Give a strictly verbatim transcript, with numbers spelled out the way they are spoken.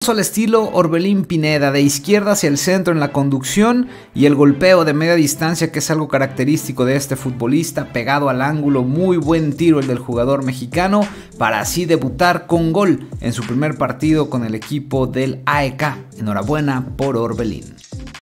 Talentoso al estilo Orbelín Pineda, de izquierda hacia el centro en la conducción y el golpeo de media distancia, que es algo característico de este futbolista, pegado al ángulo. Muy buen tiro el del jugador mexicano para así debutar con gol en su primer partido con el equipo del A E K. Enhorabuena por Orbelín.